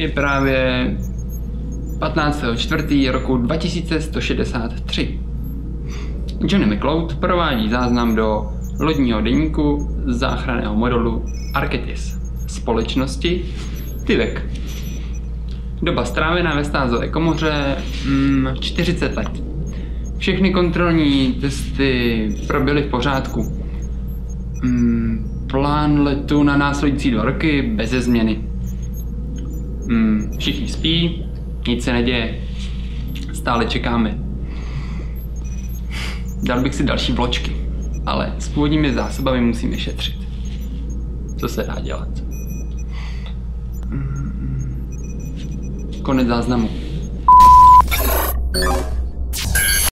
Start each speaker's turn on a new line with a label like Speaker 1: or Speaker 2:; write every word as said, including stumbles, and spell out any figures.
Speaker 1: je právě patnáctého čtvrtého roku dva tisíce sto šedesát tři. Johnny McLeod provádí záznam do lodního deníku záchranného modulu Arketis společnosti Tivek. Doba strávená ve stázové komoře mm, čtyřicet let. Všechny kontrolní testy proběhly v pořádku. Mm, plán letu na následující dva roky beze změny. Mm, všichni spí, nic se neděje. Stále čekáme. Dal bych si další vločky, ale s původními zásobami musíme šetřit. Co se dá dělat? Mm, konec záznamu.